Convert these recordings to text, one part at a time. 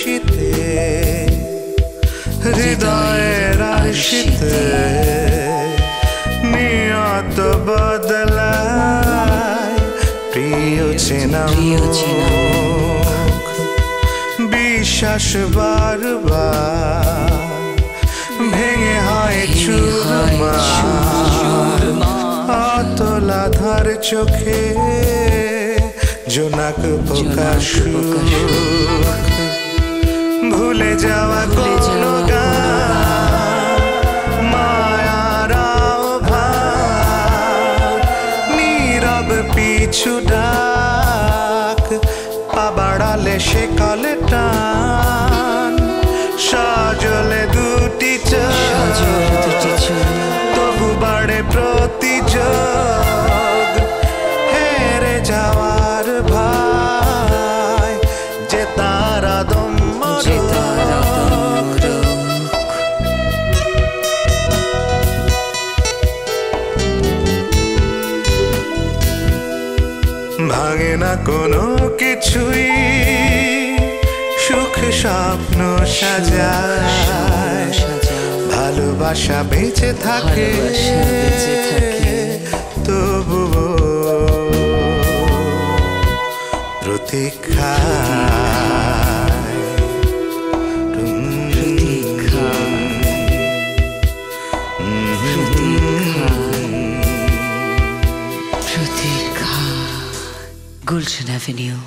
আরশিতে হৃদয়ের আরশিতে নিয়ত বদলায় প্রিয় চেনা বিশ্বাস বারবার ভেঙে হয় চুরমার অতলা ধার চোখে জোনাক প্রকাশ ভুলে যাওয়া কোনো গান মায়ার আহ্বান নীরব পিছু ডাক পা বাড়ালে সে কলে টান সজলে দুটি চোখ তবু বাড়ে প্রতিযোগ হেরে যাওয়ার ভাই যে তারা ভাঙে না কোনো কিছুই সুখ স্বপ্ন সাজায় ভালোবাসা বেঁচে থাকে তবু প্রতীক্ষা Gulshan Avenue.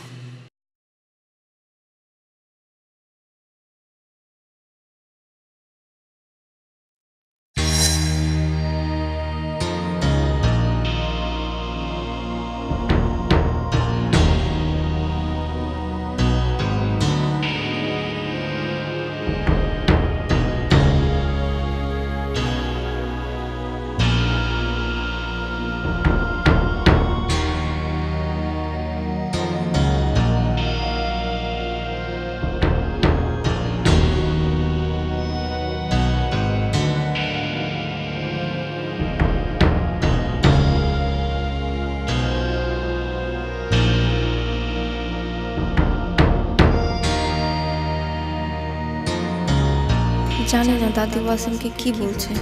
জানি না দাদি ওয়াসিমকে কি বলছে।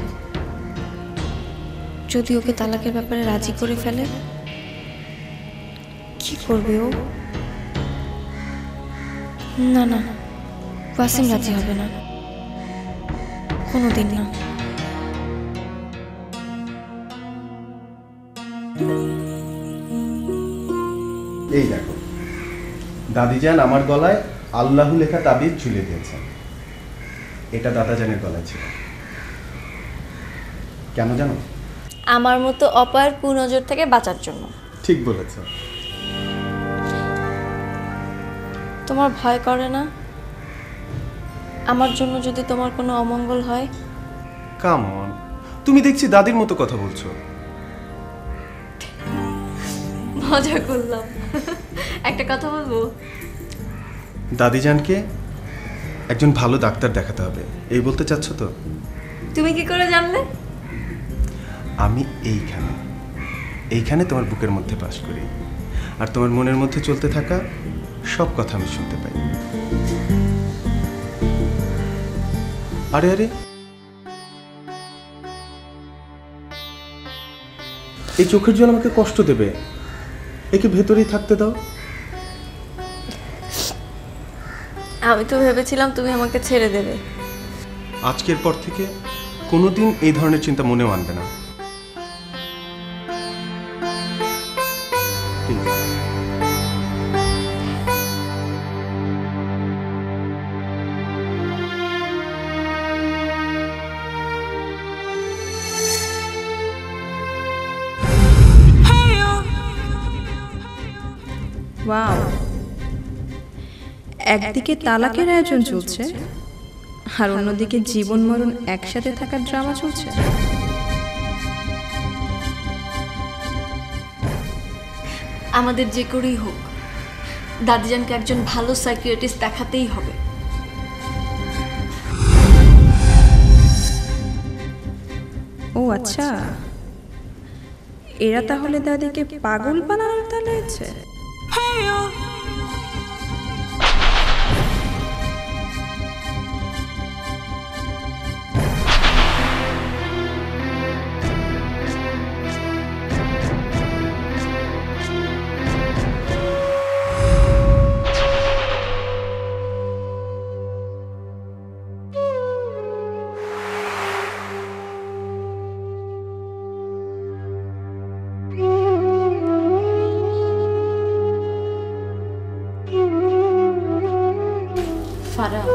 যদি ওকে তালাকের ব্যাপারে রাজি করে ফেলে কি করবে ও? না না, ওয়াসিম রাজি হবে না, কোনোদিন না। এই দেখো দাদিজান আমার গলায় আল্লাহু লেখা তাবিজ ঝুলিয়ে দিয়েছেন। এটা দাদাজানের গলায় ছিল। কেন জানো? আমার মতো অপার কুনজর থেকে বাঁচার জন্য। ঠিক বলেছ। তোমার ভয় করে না আমার জন্য যদি তোমার কোনো অমঙ্গল হয়? কাম অন, তুমি দেখছি দাদির মতো কথা বলছো। মজা করলাম। একটা কথা বলবো? দাদিজানকে একজন ভালো ডাক্তার দেখাতে হবে, এই বলতে চাচ্ছ তো? তুমি কি করে জানলে? আমি এইখানে তোমার বুকের মধ্যে বাস করি, আর তোমার মনের মধ্যে চলতে থাকা সব কথা আমি শুনতে পাই। আরে আরে, এই চোখের জল আমাকে কষ্ট দেবে, একে ভেতরেই থাকতে দাও। আমি তো ভেবেছিলাম তুমি আমাকে ছেড়ে দেবে। আজকের পর থেকে কোনোদিন এই ধরনের চিন্তা মনেও আনবে না। ওয়াও, একদিকে তালাকের আয়োজন চলছে আর অন্যদিকে জীবন মরণ একসাথে থাকার ড্রামা চলছে। আমাদের যে করেই হোক দাদিজানকে একজন ভালো সাইকিয়াট্রিস্ট দেখাতেই হবে। ও আচ্ছা, এরা তাহলে দাদিকে পাগল বানানোর তালে আছে।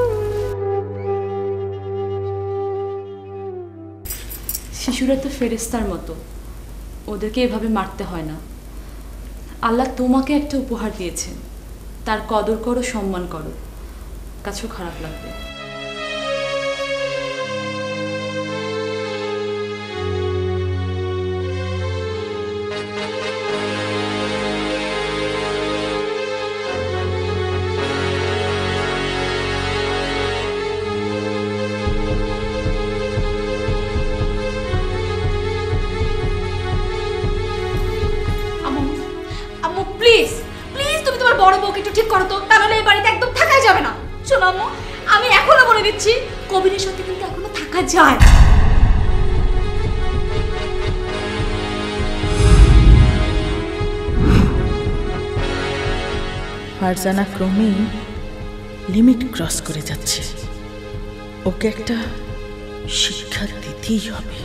শিশুরা তো ফেরেশতার মতো, ওদেরকে এভাবে মারতে হয় না। আল্লাহ তোমাকে একটা উপহার দিয়েছেন, তার কদর করো, সম্মান করো, কাছেও খারাপ লাগবে। প্লিজ প্লিজ তুমি তোমার বড় বউকে একটু ঠিক করো তো, তাহলে এই বাড়িতে একদম থাকাই যাবে না। শোনো আম্মু, আমি এখনো বলে দিচ্ছি, কবিরের সাথে কিন্তু এখনো থাকা যায়। ফারজানা ক্রমেই লিমিট ক্রস করে যাচ্ছে, ওকে একটা শিক্ষা দিতেই হবে।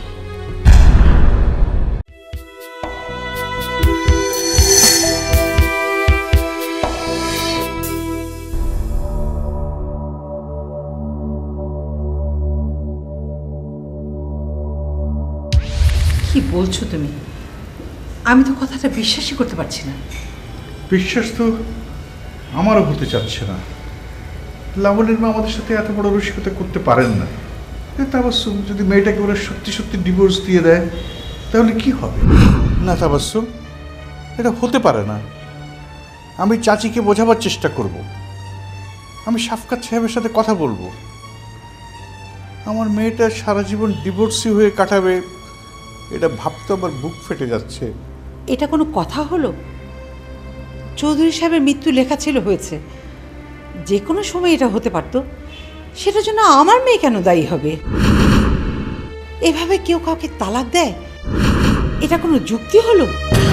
কি বলছো তুমি? আমি তো কথাটা বিশ্বাসই করতে পারছি না। বিশ্বাস তো আমারও হতে চাচ্ছে না। লাবণীর মা আমাদের সাথে এত বড় রসিকতা করতে পারেন না। তাবাসসুম যদি মেয়েটাকে ওরা সত্যি সত্যি ডিভোর্স দিয়ে দেয় তাহলে কি হবে? না তাবাসসুম, এটা হতে পারে না। আমি চাচিকে বোঝাবার চেষ্টা করব, আমি শাফকাত সাহেবের সাথে কথা বলবো। আমার মেয়েটা সারা জীবন ডিভোর্সি হয়ে কাটাবে, এটা ভাবতে আমার বুক ফেটে যাচ্ছে। এটা কোনো কথা হলো? চৌধুরী সাহেবের মৃত্যু লেখা ছিল হয়েছে, যে কোনো সময় এটা হতে পারতো। সেটার জন্য আমার মেয়ে কেন দায়ী হবে? এভাবে কেউ কাউকে তালাক দেয়, এটা কোনো যুক্তি হলো?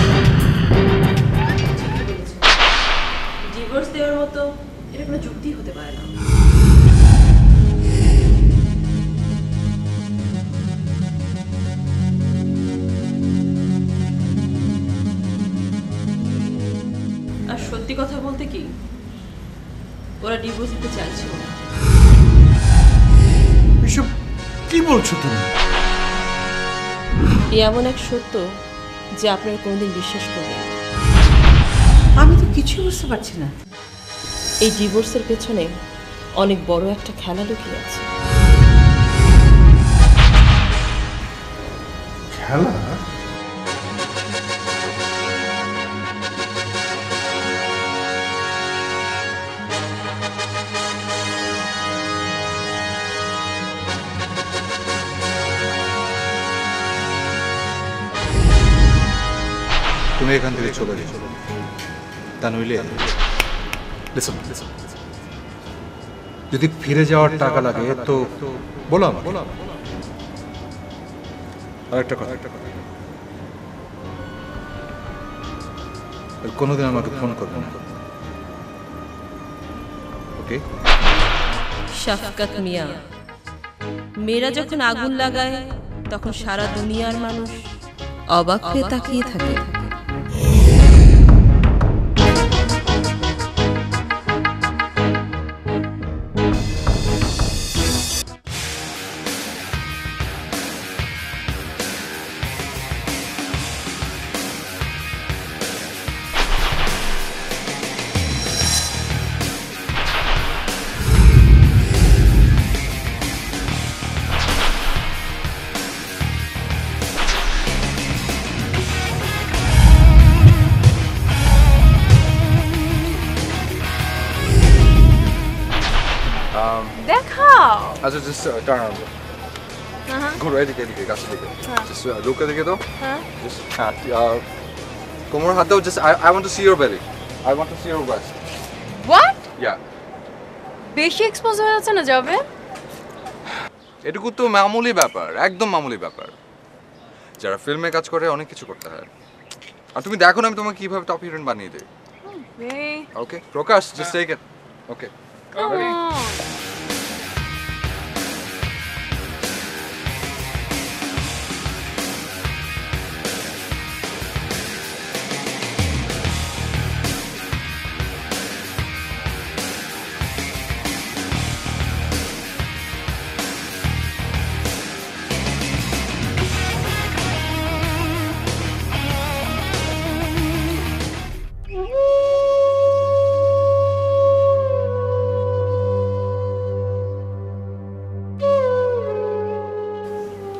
ডিভোর্স দেওয়ার মতো এটা কোনো যুক্তি হতে পারে না। আর সত্যি কথা বলতে কি, ওরা ডিভোর্স দিতে চাইছিল না। এসব কি বলছো তুমি? এমন এক সত্য যে আপনারা কোনোদিন বিশ্বাস করবেন। আমি তো কিছুই বুঝতে পারছি না। এই ডিভোর্সের পেছনে অনেক বড় একটা খেলা লুকিয়ে আছে। খেলা? তুমি এখান থেকে চলে যাও, তা নইলে যদি ফিরে যাওয়ার টাকা লাগে তো বলো আমাকে। আরেকটা কথা, কোনোদিন আমাকে ফোন করবে না, ওকে? শাফকাত মিয়া, মেয়েরা যখন আগুন লাগায় তখন সারা দুনিয়ার মানুষ অবাক হয়ে তাকিয়ে থাকে। দেখাও। Also just turn around. ঘুরো এদিকে এদিকে গাছ দিকে। Just look এদিকে তো। Just কোমর হাত দাও। Just I want to see your belly. I want to see your breast. What? Yeah. বেশি এক্সপোজ হয়ে যাচ্ছে না যাবে? এটুকু তো মামুলি ব্যাপার, একদম মামুলি ব্যাপার। যারা ফিল্মে কাজ করে অনেক কিছু করতে হয়। আর তুমি দেখো না আমি তোমাকে কিভাবে টপ হিরোইন বানিয়ে দেই। ওকে প্রকাশ, just take it. Okay. Come on.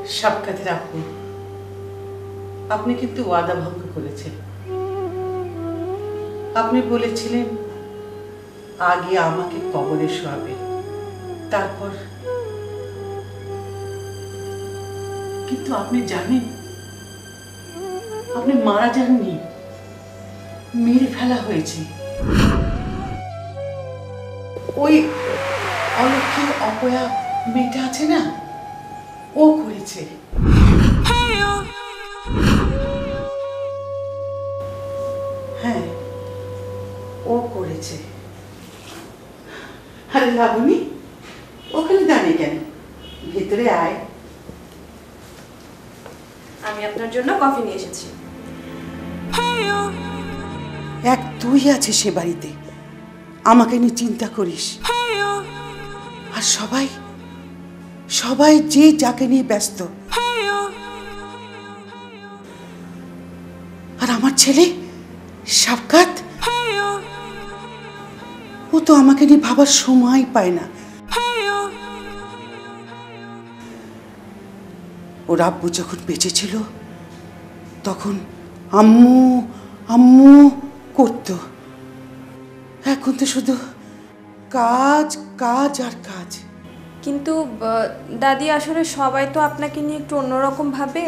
সাবকাতের আপু, আপনি কিন্তু ওয়াদা ভঙ্গ করেছেন। আপনি বলেছিলেন আগে আমাকে কবরে শোয়াবে, তারপর। কিন্তু আপনি জানেন আপনি মারা যাননি, মেরে ফেলা হয়েছে। ওই অলক্ষী অপয়া মেয়েটা আছে না, ও করেছে। হ্যাঁ, ও করেছে। আরে লাবণী, ওখানে দাঁড়িয়ে কেন? ভেতরে আয়। আমি আপনার জন্য কফি নিয়ে এসেছি। এক তুই আছে সে বাড়িতে, আমাকে নিয়ে চিন্তা করিস। আর সবাই সবাই যে যাকে নিয়ে ব্যস্ত। আর আমার ছেলে সাবকাত, ও তো আমাকে নিয়ে ভাবার সময় পায় না। ওর আব্বু যখন বেঁচে ছিল তখন আম্মু আম্মু করতো, এখন তো শুধু কাজ কাজ আর কাজ। কিন্তু দাদি, আসলে সবাই তো আপনাকে নিয়ে একটু অন্যরকম ভাবে।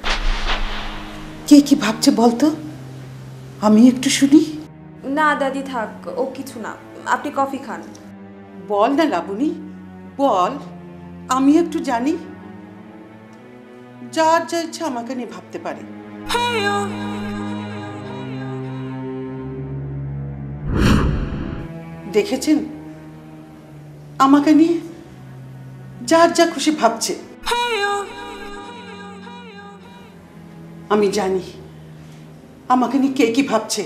কে কি ভাবছে বলতো, আমি একটু শুনি। না দাদি থাক, ও কিছু না, আপনি কফি খান। বল না লাবণী, বল, আমি একটু জানি। যার যা ইচ্ছা আমাকে নিয়ে ভাবতে পারে। দেখেছেন আমাকে নিয়ে যার যা খুশি ভাবছে। আমি জানি আমাকে নিয়ে কে কি ভাবছে।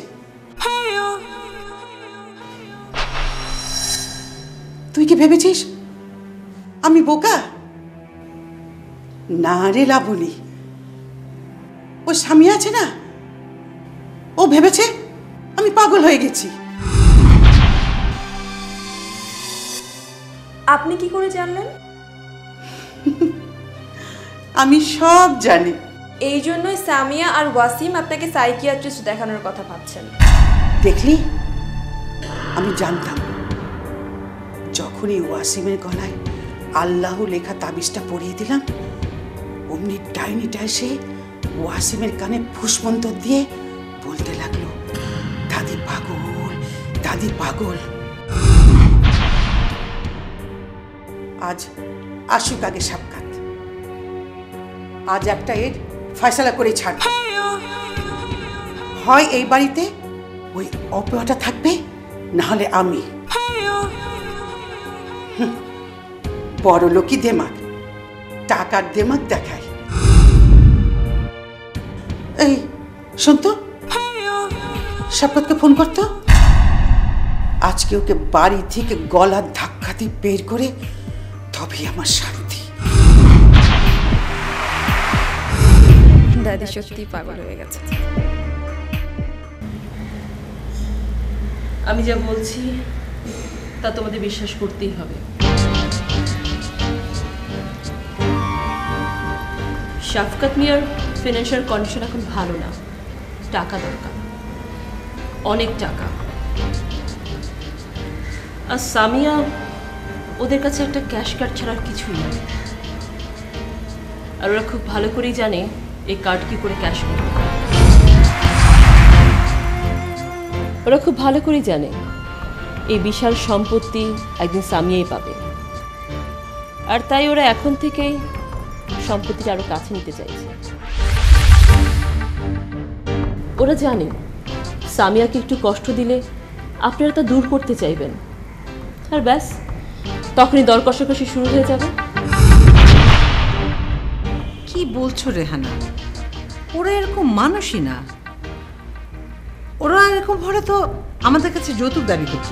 তুই কি ভেবেছিস আমি বোকা? না রে লাবণী, ও স্বামী আছে না, ও ভেবেছে আমি পাগল হয়ে গেছি। আপনি কি করে জানলেন? আমি সব জানি। এই জন্যই সামিয়া আর ওয়াসিম আপনাকে সাইকিয়াট্রিস্ট দেখানোর কথা ভাবছেন। দেখলি, আমি জানতাম। যখনই ওয়াসিমের গলায় আল্লাহ লেখা তাবিজটা পরিয়ে দিলাম, অমনি ডাইনিটা এসে ওয়াসিমের কানে ফুসমন্তর দিয়ে বলতে লাগলো, দাদি পাগল, দাদি পাগল। আজ আসুক আগে সাবকাত, আজ একটা এর ফয়সালা করে ছাড়ব। হয় এই বাড়িতে ওই অপয়াটা থাকবে, না হলে আমি। বড় লোকই দেমাগ, টাকার দেমাগ দেখায়। এই শোন তো, সাবকাতকে ফোন করতো। আজকে ওকে বাড়ি থেকে গলা ধাক্কা দিয়ে বের করে, তবেই আমার শান্তি। দাদি সত্যি পাগল হয়ে গেছে। আমি যা বলছি তা তোমাদের বিশ্বাস করতেই হবে। শাফকাত মিয়ার ফিনান্সিয়াল কন্ডিশন এখন ভালো না, টাকা দরকার, অনেক টাকা। আর সামিয়া, ওদের কাছে একটা ক্যাশ কার্ড ছাড়ার কিছুই নেই। আর ওরা খুব ভালো করেই জানে এই কার্ড কি করে ক্যাশ করবে। ওরা খুব ভালো করেই জানে এই বিশাল সম্পত্তি একদিন সামিয়াই পাবে। আর তাই ওরা এখন থেকেই সম্পত্তিটা আরো কাছে নিতে চাইছে। ওরা জানে সামিয়াকে একটু কষ্ট দিলে আপনারা তা দূর করতে চাইবেন, আর ব্যাস তখনই দর কষাকষি শুরু হয়ে যাবে। কি বলছো রেহানা? ওরা এরকম মানুষই না। ওরা এরকম হলে তো আমাদের কাছে যৌতুক দাবি করতো।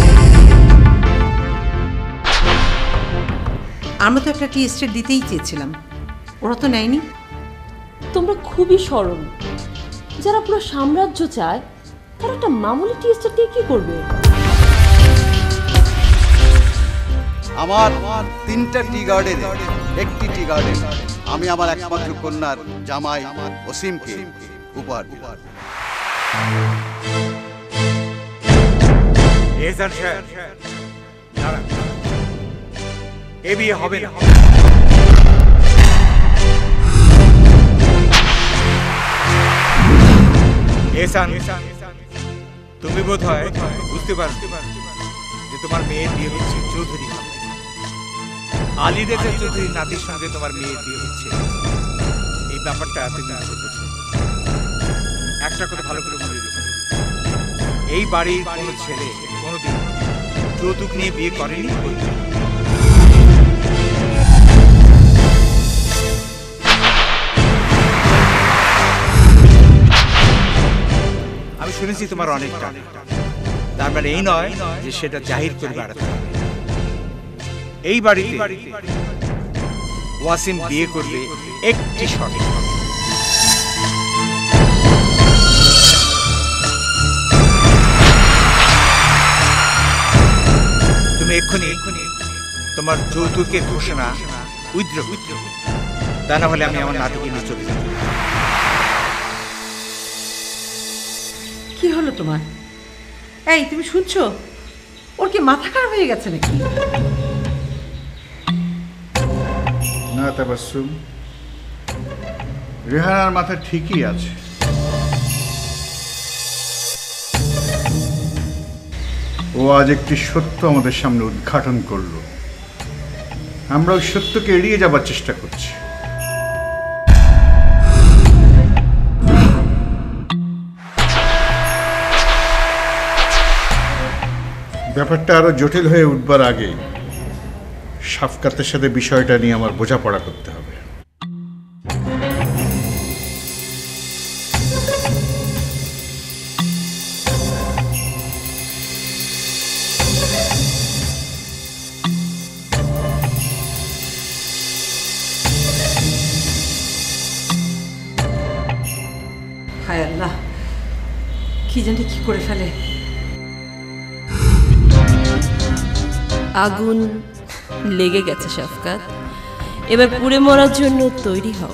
আমরা তো একটা টি এস্টেট দিতেই চেয়েছিলাম, ওরা তো নেয়নি। তোমরা খুবই সরল। যারা পুরো সাম্রাজ্য চায় তারা একটা মামুলি টি এস্টেট দিয়ে কি করবে? আমার 3টা টি গার্ডেন, একটি টি গার্ডেন আমি আমার একমাত্র কন্যার জামাই অসীমকে উপহার দিলাম। এ বিয়ে হবে না। তুমি বোধ হয় বুঝতে পারছো যে তোমার মেয়ের বিয়ে হচ্ছে চৌধুরী খামে। আলী রেজা চৌধুরী নাতির সঙ্গে তোমার মেয়ের বিয়ে হচ্ছে, এই ব্যাপারটা তুমি বুঝেছো। একটা কথা ভালো করে মনে রেখো, এই বাড়ির কোনো ছেলে কোনোদিন যৌতুক নিয়ে বিয়ে করেনি। আমি শুনেছি তোমার অনেক টাকা, তার মানে এই নয় যে সেটা জাহির করে বেড়াতে হবে। এই বাড়িতে ওয়াসিম বিয়ে করবে একটি শর্ত। তুমি এক্ষুনি তোমার যৌতুকের ঘোষণা উইথড্র, তা না হলে আমি আমার নাতিকে নিয়ে চলে যাব। কি হলো তোমার? এই তুমি শুনছো? ওর কি মাথা খারাপ হয়ে গেছে নাকি? না তাবাসসুম, রেহানার মাথা ঠিকই আছে। ও আজ একটি সত্য আমাদের সামনে উদ্ঘাটন করলো, আমরা ওই সত্যকে এড়িয়ে যাবার চেষ্টা করছি। ব্যাপারটা আরো জটিল হয়ে উঠবার আগে শাফকাতের সাথে বিষয়টা নিয়ে আমার বোঝাপড়া করতে হবে। হায় আল্লাহ, কি জানি কি করে ফেলে। আগুন লেগে গেছে শাফকাত, এবার পুড়ে মরার জন্য তৈরি হও।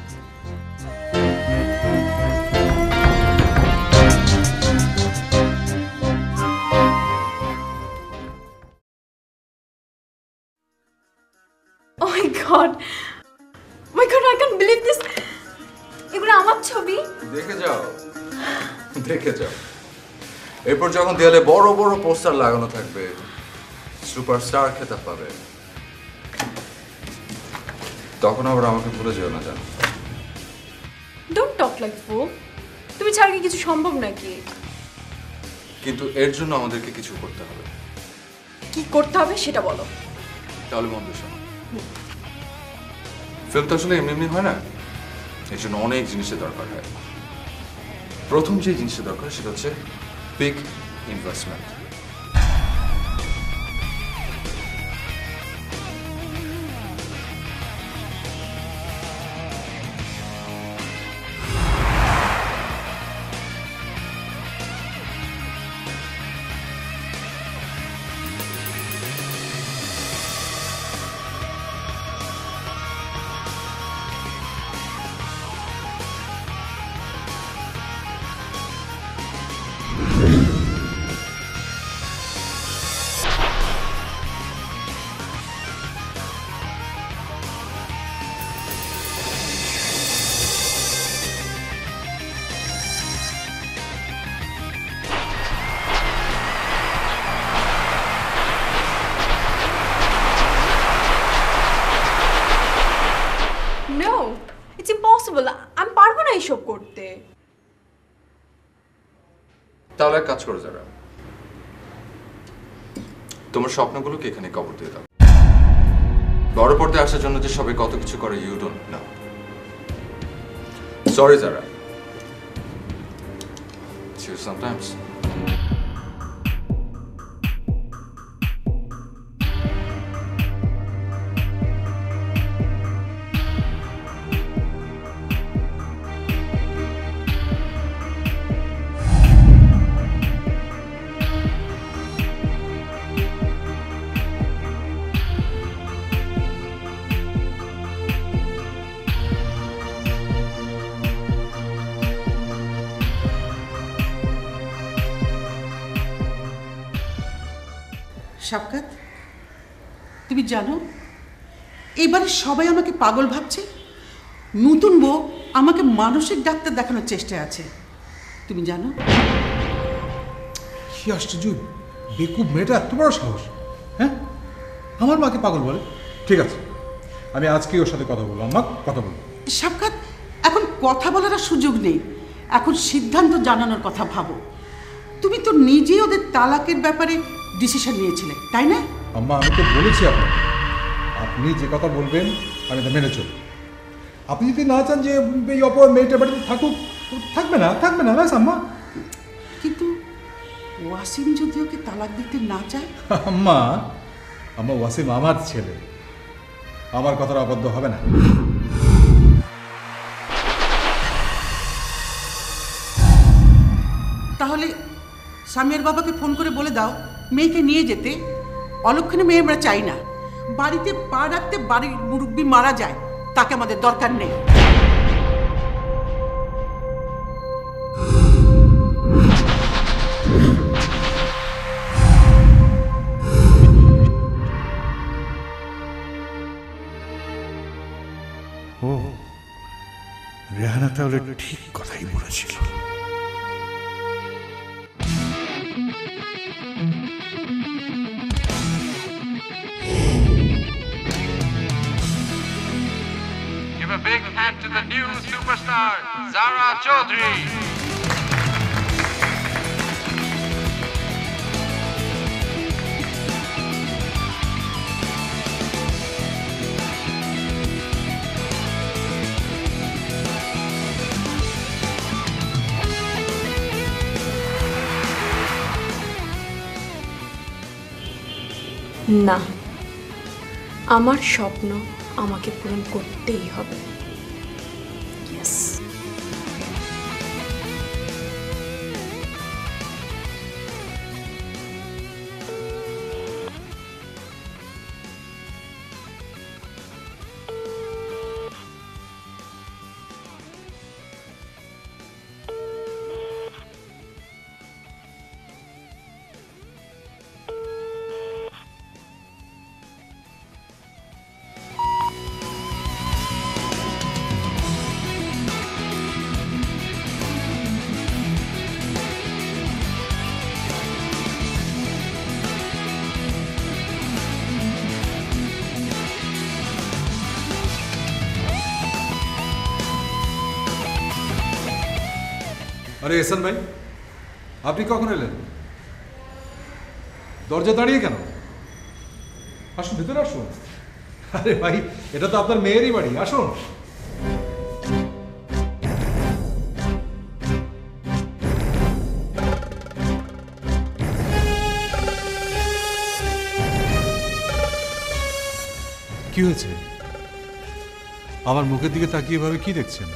Oh my god! Oh my god, I can't believe this! এগুলো আমার ছবি? দেখে যাও, দেখে যাও। এরপর যখন দেয়ালে বড় বড় পোস্টার লাগানো থাকবে, সুপারস্টার খেতাব পাবে, তখন আবার আমাকে ভুলে যেও না জানো। Don't talk like fool. তুমি ছাড়া কি কিছু সম্ভব নাকি? কিন্তু এর জন্য আমাদেরকে কিছু করতে হবে। কি করতে হবে সেটা বলো। তাহলে বন্ধু শোনো, ফিল্ম তো আসলে এমনি এমনি হয় না, এর জন্য অনেক জিনিসের দরকার হয়। প্রথম যে জিনিসের দরকার সেটা হচ্ছে big investment. No, it's impossible. আমি পারবো না এইসব করতে। তাহলে এক কাজ করো যারা, তোমার স্বপ্নগুলোকে এখানে কবর দিয়ে দাও। বড় পর্দায় আসার জন্য যে সবাই কত কিছু করে, ইউ ডোন্ট নো। সরি যারা, see you sometimes. সাবকাত, তুমি জানো এবারে সবাই আমাকে পাগল ভাবছে। নতুন বউ আমাকে মানসিক ডাক্তার দেখানোর চেষ্টায় আছে, তুমি জানো? কি আশ্চর্য, বেকুব মেয়েটা এত বড় সাহস! হ্যাঁ, আমার মাকে পাগল বলে? ঠিক আছে, আমি আজকে ওর সাথে কথা বলবো। আম্মা, কথা বলবো। সাবকাত, এখন কথা বলার সুযোগ নেই, এখন সিদ্ধান্ত জানানোর কথা ভাবো। তুমি তো নিজেই ওদের তালাকের ব্যাপারে ডিসিশন নিয়েছিলে, তাই না? আম্মা, আমি তো বলেছি আপনাকে, আপনি যে কথা বলবেন আমি তা মেনে চলব। আপনি যদি না চান যে এই অপর মেয়েটার বাড়িতে থাকুক, থাকবে না ব্যাস আম্মা। কিন্তু ওয়াসিম যদি ওকে তালাক দিতে না চায়? আম্মা, ওয়াসিম আমার ছেলে, আমার কথাটা অবদ্ধ হবে না। তাহলে সামিয়ার বাবাকে ফোন করে বলে দাও মেয়েকে নিয়ে যেতে। অলক্ষণে মেয়ে আমরা চাই না। বাড়িতে পা রাখতে বাড়ির মুরব্বি মারা যায়, তাকে আমাদের দরকার নেই। ও, রেহানা তাহলে ঠিক কথাই বলেছিল। Give a big hand to the new superstar, Zara Chaudhary. না, আমার স্বপ্ন আমাকে পূরণ করতেই হবে। ইয়েস। আরে এহসান ভাই, আপনি কখন এলেন? দরজা দাঁড়িয়ে কেন? আসুন, ভেতরে আসুন। আরে ভাই, এটা তো আপনার মেয়েরই বাড়ি, আসুন। কি হয়েছে? আমার মুখের দিকে তাকিয়ে ভাবে কি দেখছেন?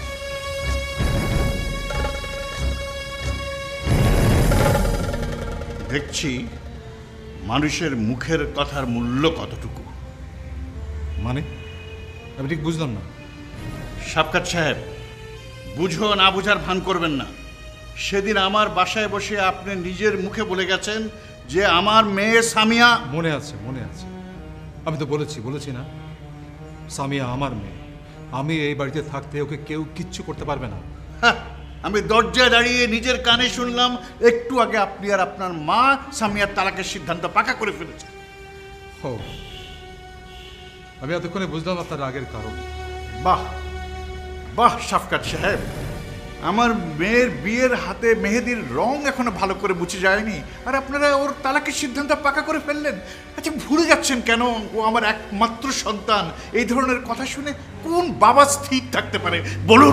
দেখছি মানুষের মুখের কথার মূল্য কতটুকু। মানে আমি ঠিক বুঝলাম না। সাবকাত সাহেব, বুঝো না বুঝার ভান করবেন না। সেদিন আমার বাসায় বসে আপনি নিজের মুখে বলে গেছেন যে আমার মেয়ে সামিয়া। মনে আছে, আমি তো বলেছি না, সামিয়া আমার মেয়ে। আমি এই বাড়িতে থাকতে ওকে কেউ কিচ্ছু করতে পারবে না। আমি দরজায় দাঁড়িয়ে নিজের কানে শুনলাম একটু আগে আপনি আর আপনার মা সামিয়ার তালাকের সিদ্ধান্ত পাকা করে ফেলেছেন। ও, আমি এতক্ষণে বুঝলাম আপনার রাগের কারণ। বাহ বাহ সাফকাত সাহেব, আমার মেয়ের বিয়ের হাতে মেহেদির রং এখনো ভালো করে মুছে যায়নি, আর আপনারা ওর তালাকের সিদ্ধান্ত পাকা করে ফেললেন। আচ্ছা, ভুলে যাচ্ছেন কেন? ও আমার একমাত্র সন্তান। এই ধরনের কথা শুনে কোন বাবা স্থির থাকতে পারে বলুন?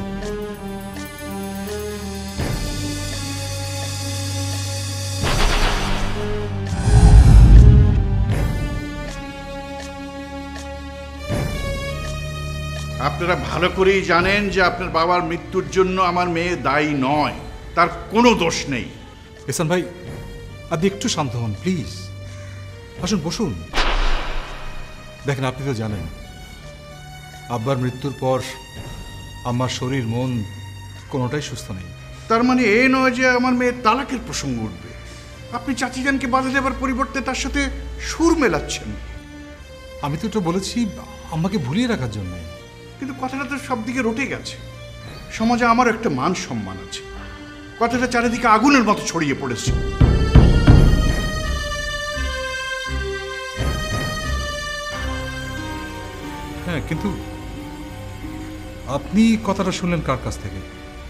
আপনারা ভালো করেই জানেন যে আপনার বাবার মৃত্যুর জন্য আমার মেয়ে দায়ী নয়, তার কোনো দোষ নেই। এহসান ভাই, আপনি একটু শান্ত হন প্লিজ। আসুন, বসুন। দেখেন, আপনি তো জানেন আব্বার মৃত্যুর পর আমার শরীর মন কোনোটাই সুস্থ নেই। তার মানে এ নয় যে আমার মেয়ের তালাকের প্রসঙ্গ উঠবে। আপনি চাচিজানকে বাধা দেবার পরিবর্তে তার সাথে সুর মেলাচ্ছেন। আমি তো এটা বলেছি আমাকে ভুলিয়ে রাখার জন্য। কিন্তু কথাটা তো সব দিকে রটে গেছে। সমাজে আমারও একটা মান সম্মান আছে। কথাটা চারিদিকে আগুনের মতো ছড়িয়ে পড়েছে। হ্যাঁ, কিন্তু আপনি কথাটা শুনলেন কার কাছ থেকে?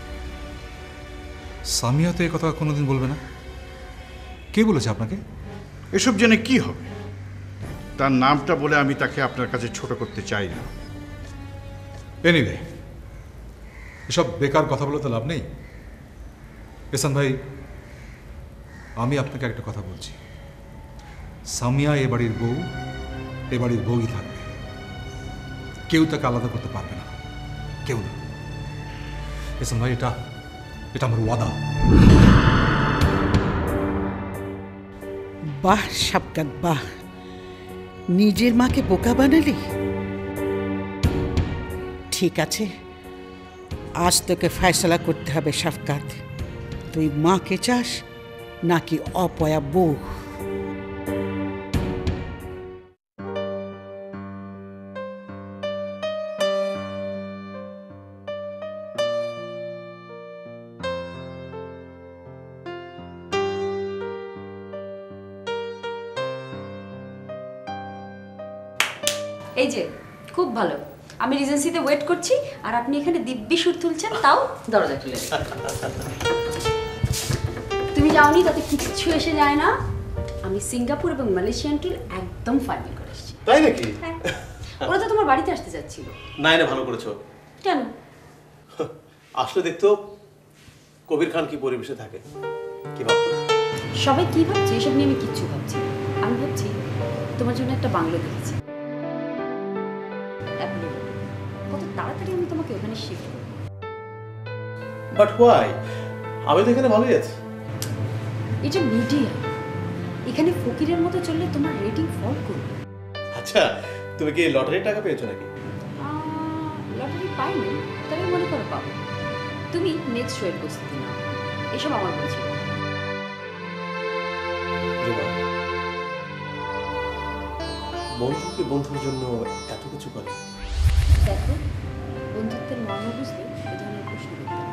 সামিয়া তো এই কথা কোনোদিন বলবে না। কে বলেছে আপনাকে? এসব জেনে কি হবে? তার নামটা বলে আমি তাকে আপনার কাছে ছোট করতে চাই না। এনিওয়ে, এসব বেকার কথা বলে তো লাভ নেই। এহসান ভাই, আমি আপনাকে একটা কথা বলছি, সামিয়া এ বাড়ির বউ, এ বাড়ির বউই থাকবে। কেউ তাকে আলাদা করতে পারবে না, কেউ না। এহসান ভাই, এটা আমার ওয়াদা। বাহ শাফকাত, বাহ! নিজের মাকে বোকা বানালি। ঠিক আছে, আজ তোকে ফয়সলা করতে হবে শাফকাত। তুই মাকে চাস নাকি অপয়া বউ? এই যে খুব ভালো, আমি রিজেন্সিতে ওয়েট করছি আর আপনি এখানে দিব্যি সুর তুলছেন, তাও দরজা খুলে। তুমি যাওনি তাতে কিচ্ছু এসে যায় না। আমি সিঙ্গাপুর এবং মালয়েশিয়ান ট্যুর একদম ফাইনাল করে এসেছি। তাই নাকি? ওরা তো তোমার বাড়িতে আসতে যাচ্ছিল। না, না, ভালো করেছো। কেন? আসলে দেখতো কবির খান কি পরিবেশে থাকে, কি ভাবতো। সবাই কি ভাবছে এসব নিয়ে আমি কিচ্ছু ভাবছি না। আমি ভাবছি তোমার জন্য একটা বাংলো দেখেছি, কত তাড়াতাড়ি আমি তোমাকে ওখানে শিফট করব। But why? আমি তো এখানে ভালোই আছি। এটা মিডিয়া, এখানে ফকিরের মতো চললে তোমার রেটিং ফল করবে। আচ্ছা, তুমি কি লটারির টাকা পেয়েছো নাকি? লটারি পাইনি, তবে মনে করো পাবো। তুমি নেক্সট শোয়ের প্রস্তুতি নাও, এসব আমার বলছিল। বন্ধু কি বন্ধুর জন্য এত কিছু করে? দেখো, বন্ধুত্বের মর্ম বুঝলে এ ধরনের প্রশ্ন করতে হবে।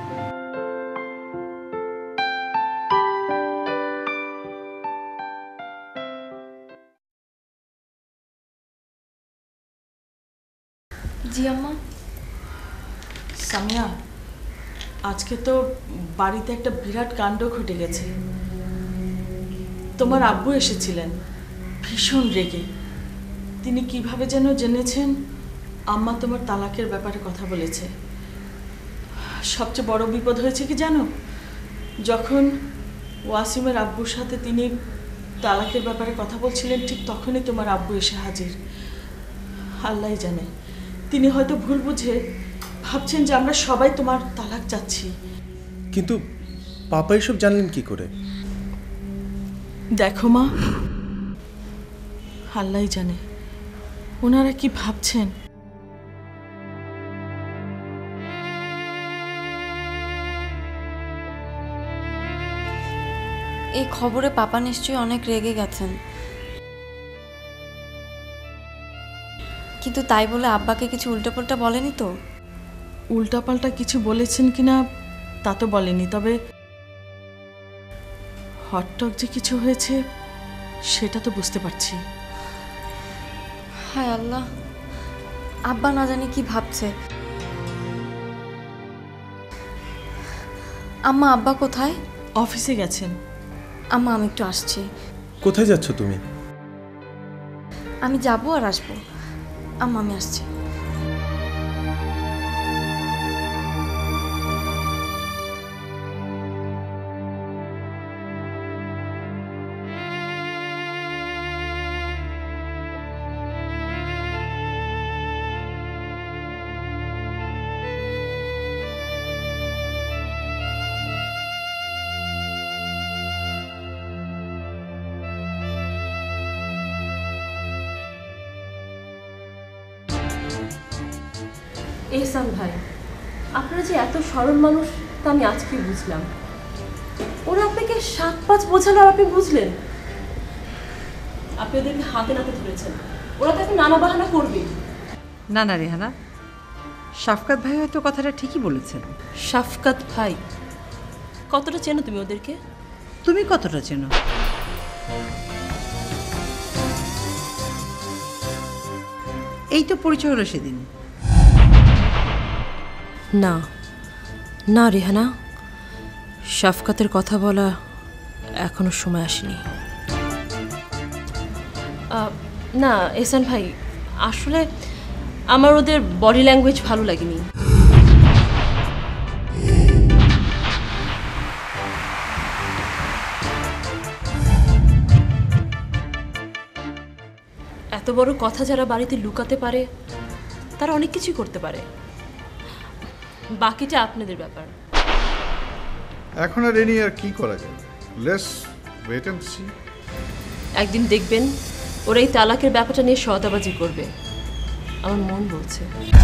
জি আম্মা। সামিয়া, আজকে তো বাড়িতে একটা বিরাট কাণ্ড ঘটে গেছে। তোমার আব্বু এসেছিলেন ভীষণ রেগে। তিনি কিভাবে যেন জেনেছেন আম্মা তোমার তালাকের ব্যাপারে কথা বলেছে। সবচেয়ে বড় বিপদ হয়েছে কি জানো? যখন ওয়াসিমের আব্বুর সাথে তিনি তালাকের ব্যাপারে কথা বলছিলেন, ঠিক তখনই তোমার আব্বু এসে হাজির। আল্লাহই জানে, তিনি হয়তো ভুল বুঝে ভাবছেন যে আমরা সবাই তোমার তালাক চাচ্ছি। কিন্তু পাপা এসব জানলেন কি করে? দেখো মা, আল্লাহই জানে ওনারা কি ভাবছেন। এই খবরে পাপা নিশ্চয়ই অনেক রেগে গেছেন, কিন্তু তাই বলে আব্বাকে কিছু উল্টাপাল্টা বলেনি তো? উল্টাপাল্টা কিছু বলেছেন কিনা তা তো বলেনি, তবে হটটক যে কিছু হয়েছে সেটা তো বুঝতে পারছি। হায় আল্লাহ, আব্বা না জানি কি ভাবছে। আম্মা, আব্বা কোথায়? অফিসে গেছেন। আম্মা, আমি একটু আসছি। কোথায় যাচ্ছ তুমি? আমি যাবো আর আসবো। আম্মা, আমি আসছি। এহসান ভাই, আপনারা যে এত সরল মানুষ তা আমি আজকে বুঝলাম। ওরা আপনাকে থেকে 7-5 বোঝালো আর আপনি বুঝলেন? আপনি ওদেরকে হাতে নাতে ধরেছেন, ওরা তো এখন নানা বাহানা করবে। না না রেহানা, শাফকাত ভাই হয়তো কথাটা ঠিকই বলেছেন। শাফকাত ভাই? কতটা চেনো তুমি ওদেরকে? তুমি কতটা চেনো? এই তো পরিচয় হলো সেদিন। না না রেহানা, শাফকাতের কথা বলা এখনো সময় আসেনি। না এহসান ভাই, আসলে আমার ওদের বডি ল্যাঙ্গুয়েজ ভালো লাগেনি। এত বড় কথা যারা বাড়িতে লুকাতে পারে তারা অনেক কিছুই করতে পারে। বাকিটা আপনাদের ব্যাপার। এখন আর এ নিয়ে আর কি করা যায়? Let's wait and see. একদিন দেখবেন ওরা এই তালাকের ব্যাপারটা নিয়ে সওদাবাজি করবে, আমার মন বলছে।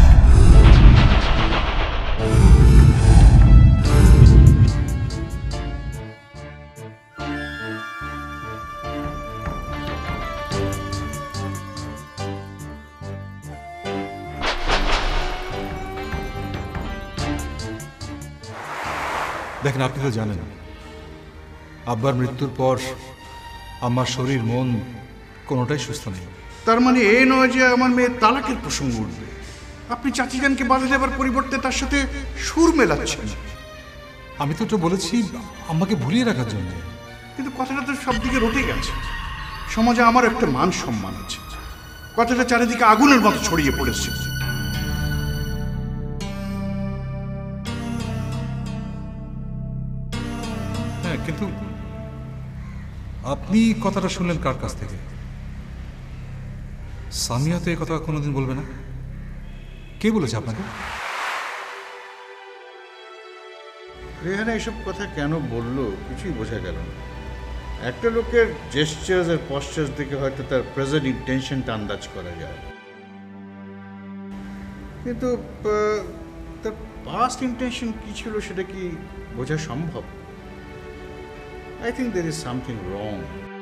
দেখেন, আপনি তো জানেন আব্বার মৃত্যুর পর আমার শরীর মন কোনোটাই সুস্থ নেই। তার মানে এ নয় যে আমার মেয়ে তালাকের প্রসঙ্গ উঠবে। আপনি চাচিজানকে বাধা দেবার পরিবর্তে তার সাথে সুর মেলাচ্ছেন। আমি তো ওটা বলেছি আম্মাকে ভুলিয়ে রাখার জন্য। কিন্তু কথাটা তো সব দিকে রটে গেছে। সমাজে আমার একটা মান সম্মান আছে, কথাটা চারিদিকে আগুনের মতো ছড়িয়ে পড়েছে। হ্যাঁ, কিন্তু আপনি কথাটা শুনলেন কার কাছ থেকে? সামিয়া তো এই কথা কোনোদিন বলবে না। কে বলেছে আপনাকে? রেহানা এসব কথা কেন বললো কিছুই বোঝা গেল না। একটা লোকের জেস্টার্স আর পশ্চার্স দেখে হয়তো তার প্রেজেন্ট ইন্টেনশনটা আন্দাজ করা যায়, কিন্তু তার পাস্ট ইন্টেনশন কি ছিল সেটা কি বোঝা সম্ভব? I think there is something wrong.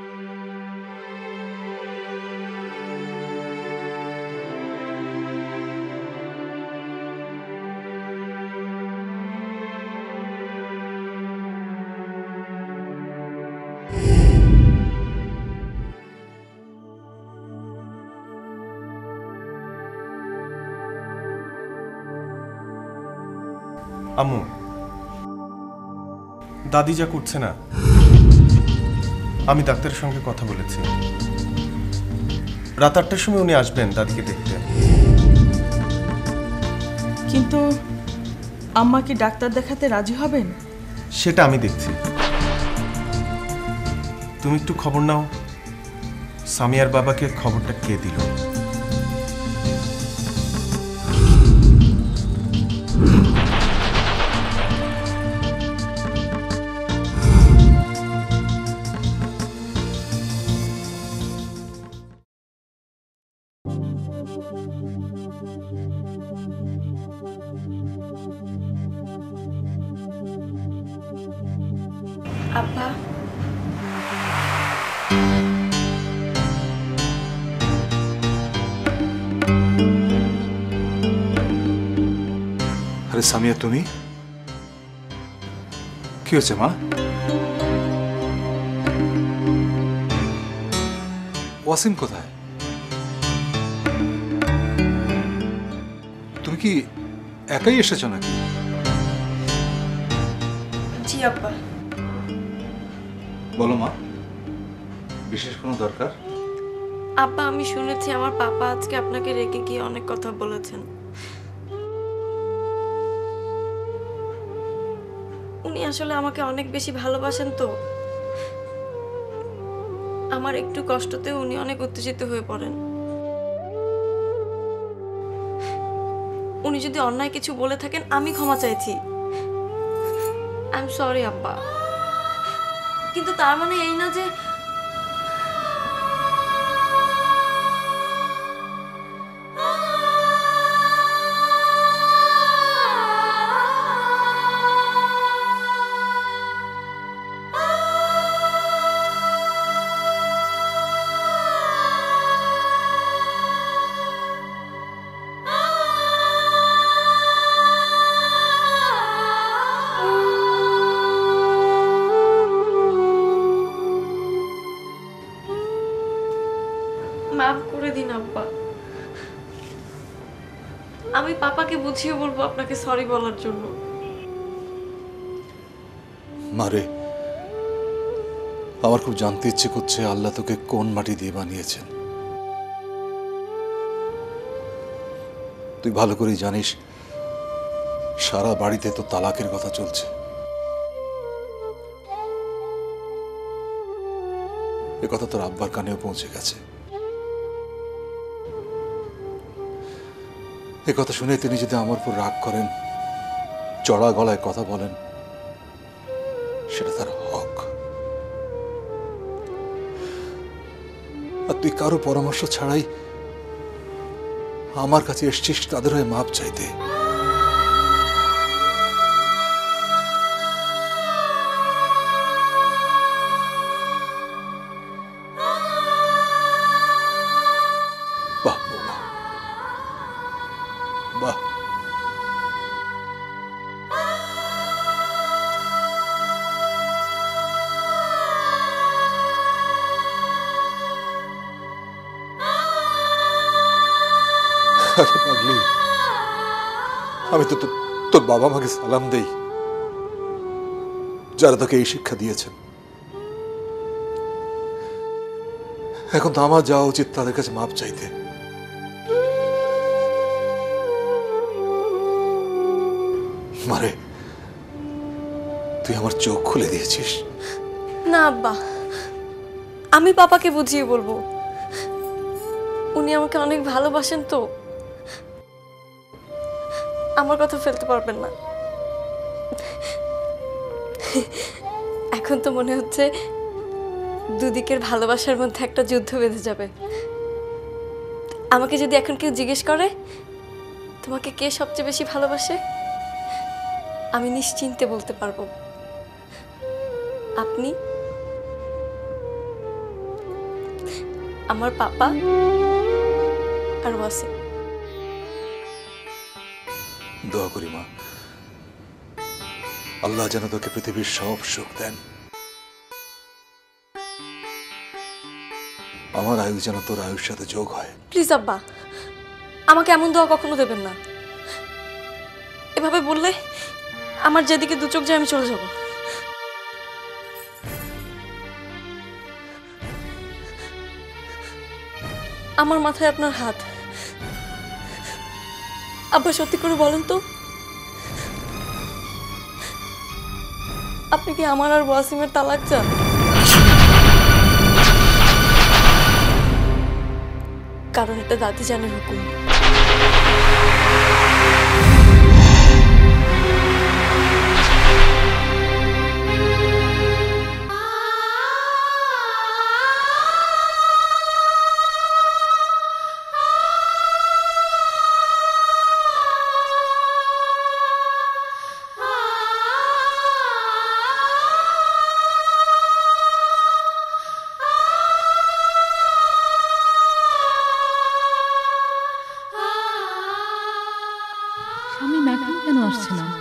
আম্মু, দাদি যা করছে না, আমি ডাক্তারের সঙ্গে কথা বলেছি। রাত 8টার সময় উনি আসবেন দাদিকে দেখতে। কিন্তু আম্মা কি ডাক্তার দেখাতে রাজি হবেন? সেটা আমি দেখছি। তুমি একটু খবর নাও, সামিয়ার বাবাকে খবরটা কে দিল। আব্বা, আরে সামিয়া, তুমি কি হয়েছে মা? ওয়াসিম কোথায়? তুমি কি একাই এসেছো নাকি? জি আব্বা। বলো মা, বিশেষ কোনো দরকার? আব্বা, আমি শুনেছি আমার পাপা আজকে আপনাকে রেখে গিয়ে অনেক কথা বলেছেন। উনি আসলে আমাকে অনেক বেশি ভালোবাসেন, তো আমার একটু কষ্টতেও উনি অনেক উত্তেজিত হয়ে পড়েন। উনি যদি অন্যায় কিছু বলে থাকেন আমি ক্ষমা চাইছি। আই এম সরি আব্বা, কিন্তু তার মানে এই না যে আমি পাপাকে বুঝিয়ে বলবো আপনাকে সরি বলার জন্য। মারে, আমার খুব জানতে ইচ্ছে করছে আল্লাহ তোকে কোন মাটি দিয়ে বানিয়েছেন। তুই ভালো করেই জানিস সারা বাড়িতে তো তালাকের কথা চলছে। এ কথা তোর আব্বার কানেও পৌঁছে গেছে। এ কথা শুনে তিনি যদি আমার উপর রাগ করেন, চড়া গলায় কথা বলেন, সেটা তার হক। আর তুই কারো পরামর্শ ছাড়াই আমার কাছে এসছিস তাদের হয়ে মাপ চাইতে। বাহ বাহ বাহ, আরে পাগলি, আমি তো তোর বাবা মাকে সালাম দেই যারা তোকে এই শিক্ষা দিয়েছেন। এখন তো আমার যাওয়া উচিত তাদের কাছে মাপ চাইতে। মারে, তুই আমার চোখ খুলে দিয়েছিস। না আব্বা, আমি পাপাকে বুঝিয়ে বলবো। উনি আমাকে অনেক ভালোবাসেন, তো আমার কথা ফেলতে পারবেন না। এখন তো মনে হচ্ছে দুদিকের ভালোবাসার মধ্যে একটা যুদ্ধ বেঁধে যাবে। আমাকে যদি এখন কেউ জিজ্ঞেস করে তোমাকে কে সবচেয়ে বেশি ভালোবাসে, আমি নিশ্চিন্তে বলতে পারবো আপনি, আমার পাপা আর ওয়াসিম। দোয়া করি মা, আল্লাহ যেন তোকে পৃথিবীর সব সুখ দেন। আমার আয়ু যেন তোর আয়ুর সাথে যোগ হয়। প্লিজ আব্বা, আমাকে এমন দোয়া কখনো দেবেন না। এভাবে বললে আমার যেদিকে দু চোখ যায় আমি চলে যাব। আমার মাথায় আপনার হাত। আব্বা সত্যি করে বলেন তো, আপনি কি আমার আর ওয়াসিমের তালাক চান? কারণ এটা দাদি জানের হুকুম। শামীম এখন কেন আসছে না?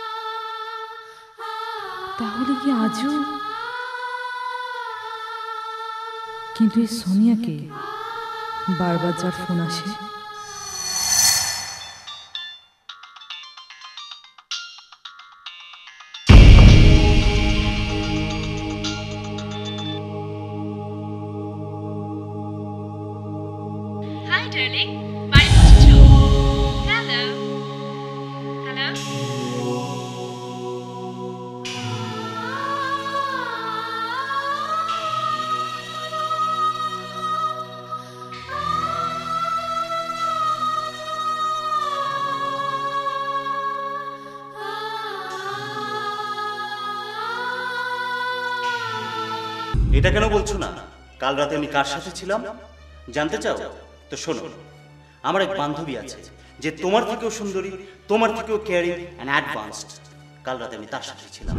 তাহলে কি আজও? কিন্তু এই সোনিয়াকে বারবার যার ফোন আসে, Hi darling, বাড়ি পৌঁছেছো? Hello. Hello. এটা কেন বলছো না? কাল রাতে আমি কার সাথে ছিলাম জানতে চাও? তো শোনো, আমার এক বান্ধবী আছে যে তোমার থেকেও সুন্দরী, তোমার থেকেও কেয়ারিং অ্যান্ড অ্যাডভান্সড। কাল রাতে আমি তার সাথে ছিলাম।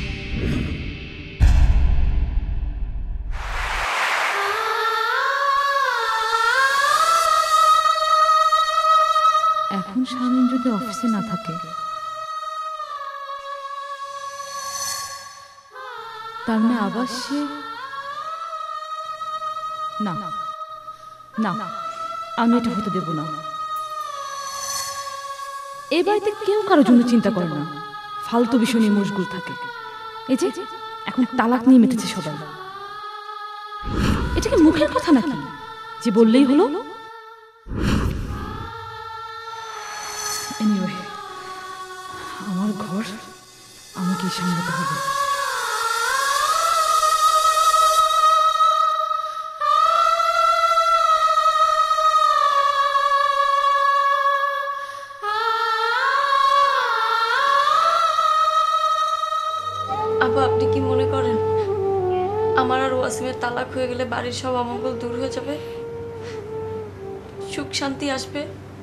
এখন শামীম যদি অফিসে না থাকে, তার মানে আবার সে না না, আমি এটা হতে দেব না। এই বাড়িতে কেউ কারোর জন্য চিন্তা করে না, ফালতু বিষয় নিয়ে মশগুল থাকে। এই যে এখন তালাক নিয়ে মেতেছে সবাই। এটা কি মুখের কথা নাকি যে বললেই হলো? এনিওয়ে, আমার ঘর আমাকেই সামলাতে হবে। আব্বা, আপনি কি মনে করেন আমার আর ওয়াসিমের তালাক হয়ে গেলে বাড়ির সব অমঙ্গল দূর হয়ে যাবে, সুখ শান্তি আসবে?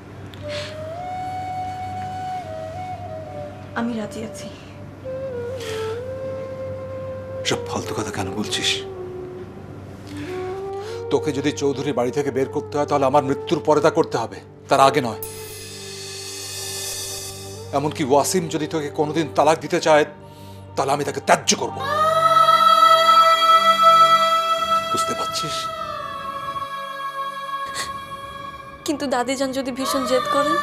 আমি রাজি আছি। সব ফালতু কথা কেন বলছিস? তোকে যদি চৌধুরী বাড়ি থেকে বের করতে হয় তাহলে আমার মৃত্যুর পরে তা করতে হবে, তার আগে নয়। এমনকি ওয়াসিম যদি তোকে কোনোদিন তালাক দিতে চায় তাহলে আমি তাকে ত্যায্য করব। বুঝতে পারছিস? কিন্তু দাদিজান যদি ভীষণ জেদ করেন,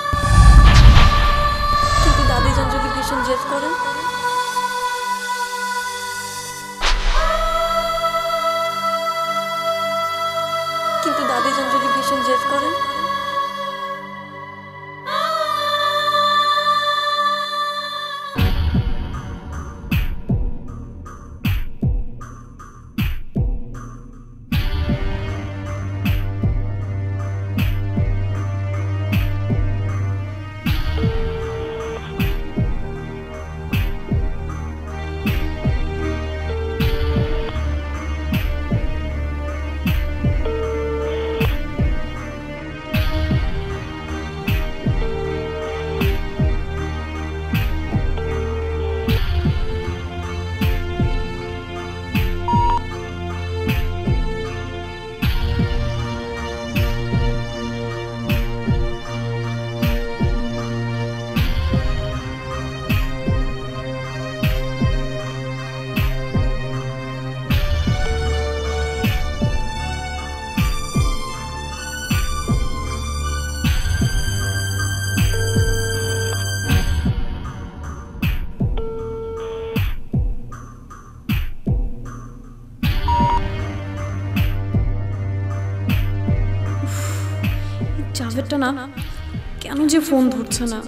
জাভেদটা না কেন যে ফোন ধরছে না,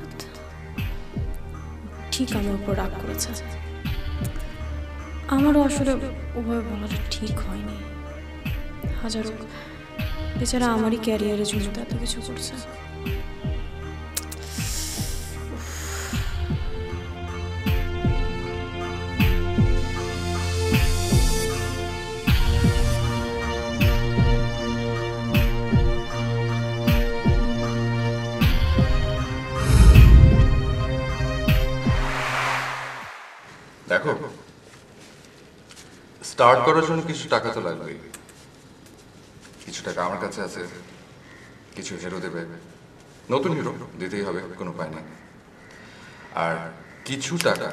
ঠিক আমার উপর রাগ করেছে। আমারও আসলে ওভাবে বলাটা ঠিক হয়নি। হাজারো বেচারা আমারই ক্যারিয়ারের জন্য এত কিছু করছে। দেখো, স্টার্ট করার জন্য কিছু টাকা তো লাগবেই। কিছু টাকা আমার কাছে আছে, কিছু হিরো দেবে, নতুন হিরো দিতেই হবে, কোনো উপায় নেই। আর কিছু টাকা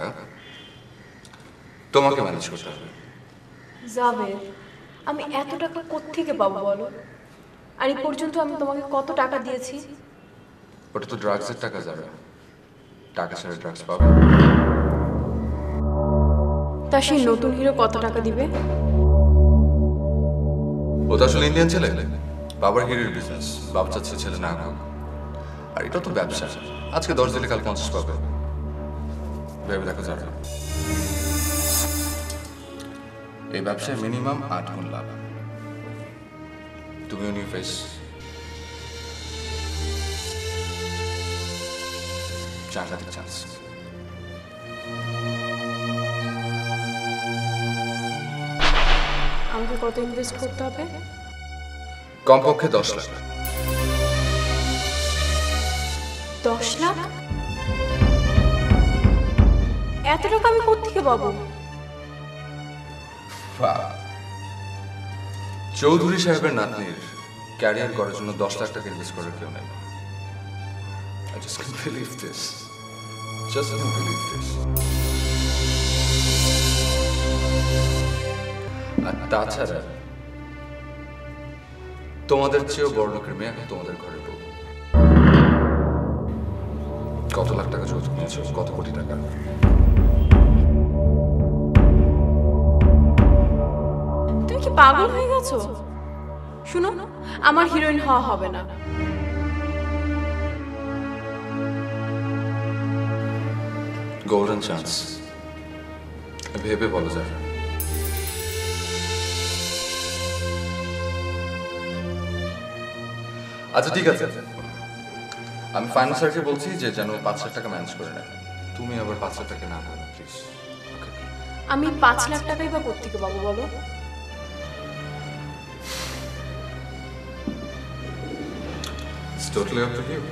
তোমাকে ম্যানেজ করতে হবে। জাভেদ, আমি এত টাকা কোত্থেকে পাবো বলো? আর এই পর্যন্ত আমি তোমাকে কত টাকা দিয়েছি? ওটা তো ড্রাগসের টাকা যাবে, টাকা ছাড়া ড্রাগস পাবে। তা সেই নতুন হিরো কত টাকা দিবে? ও তো আসলে ইন্ডিয়ান ছেলে, বাবার হিরোর বিজনেস, বাবা চাচ্ছে ছেলে না হোক। আর এটা তো ব্যবসা, আজকে 10 দিলে কাল 50 পাবে, ভেবে দেখো যাবে। এই ব্যবসায় মিনিমাম 8 গুণ লাভ। তুমিও নিউ ফেস, সাংঘাতিক চান্স। আমাকে কত ইনভেস্ট করতে হবে? কমপক্ষে 10 লাখ। 10 লাখ? এত টাকা আমি কোত্থেকে পাবো? চৌধুরী সাহেবের নাতনির ক্যারিয়ার করার জন্য 10 লাখ টাকা ইনভেস্ট করার কেউ নেই। I just can't believe this. Just can't believe this. আর তাছাড়া তোমাদের চেয়েও বড় লোকের মেয়ে এখন তোমাদের ঘরে বউ। লাখ টাকা যৌতুক নিয়েছো, কত কোটি টাকা? তুমি কি পাগল হয়ে গেছো? শুনো, আমার হিরোইন হওয়া হবে না। গোল্ডেন চান্স, ভেবে বলো যায়। আচ্ছা ঠিক আছে, আমি ফাইনাল স্যারকে বলছি যে যেন 5 লাখ টাকা ম্যানেজ করে নেয়। তুমি আবার 5 লাখ টাকা না করো প্লিজ। আমি 5 লাখ টাকাই বা কোত্থেকে পাবো বলো? It's totally up to you.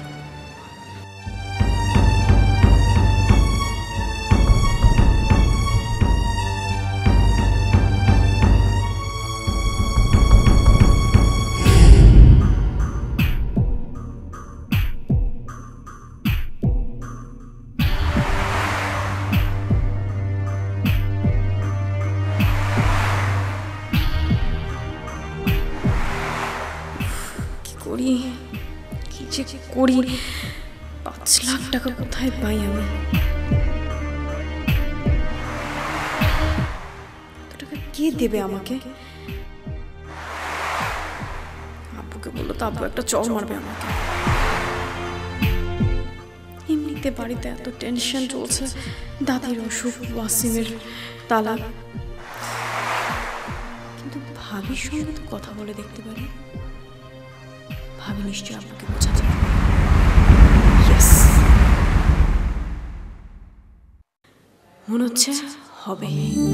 কি যে করি, 5 লাখ টাকা কোথায় পাই আমি? এত টাকা কে দেবে আমাকে? আব্বুকে বললো তো আব্বু একটা চড় মারবে আমাকে। এমনিতে বাড়িতে এত টেনশন চলছে, দাদির অসুখ, ওয়াসিমের তালাক, কিন্তু ভাবির সঙ্গে তো কথা বলে দেখতে পারি। ভাবি নিশ্চয়ই আপনাকে বোঝা যাবে। মনে হচ্ছে হবে।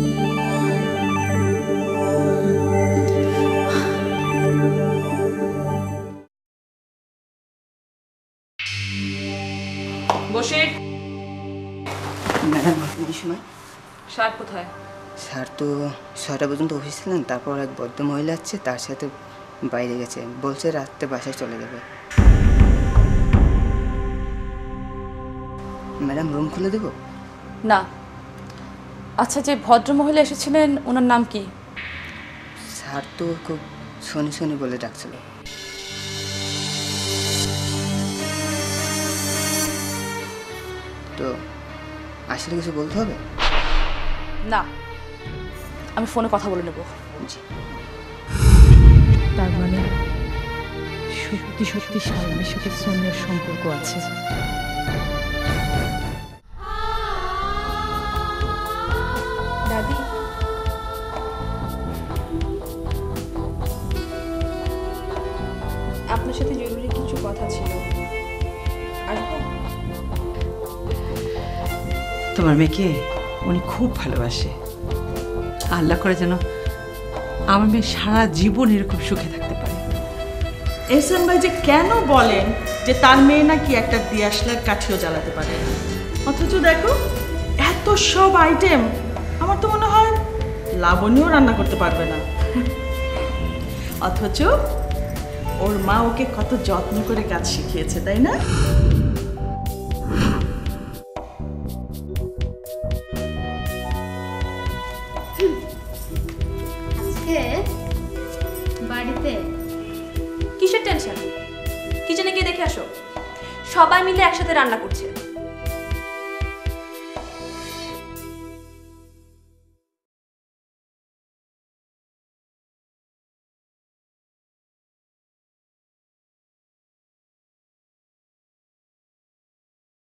বসে। ম্যাডাম আপনাদের সময় স্যার কোথায়? স্যার তো 6টা পর্যন্ত অফিস ছিলেন, তারপর এক বদ্ধ মহিলা আছে, তার সাথে বাইরে গেছে, বলছে রাত্রে বাসায় চলে যাবে। ম্যাডাম রুম খুলে দেব? না। আচ্ছা, যে ভদ্র মহিলা এসেছিলেন ওনার নাম কি? স্যার তো খুব শনি শনি বলে ডাকছিল। তো আসলে কিছু বলতে হবে? না, আমি ফোনে কথা বলে নেব। তার মানে সত্যি সত্যি শারমিনের সাথে সোনিয়ার সম্পর্ক আছে। দাদি, আপনার সাথে জরুরি কিছু কথা ছিল, আসবো? তোমার মেয়েকে উনি খুব ভালোবাসে। আল্লাহ করে যেন আমার মেয়ে সারা জীবন এরকম সুখে থাকতে পারে। এহসান ভাই যে কেন বলেন যে তার মেয়ে নাকি একটা দিয়াশলার কাঠিও জ্বালাতে পারে, অথচ দেখো এত সব আইটেম, আমার তো মনে হয় লাবণীও রান্না করতে পারবে না। অথচ ওর মা ওকে কত যত্ন করে কাজ শিখিয়েছে, তাই না? বাড়িতে কিসের টেনশন? কিচেনে গিয়ে দেখে আসো, সবাই মিলে একসাথে রান্না করছে।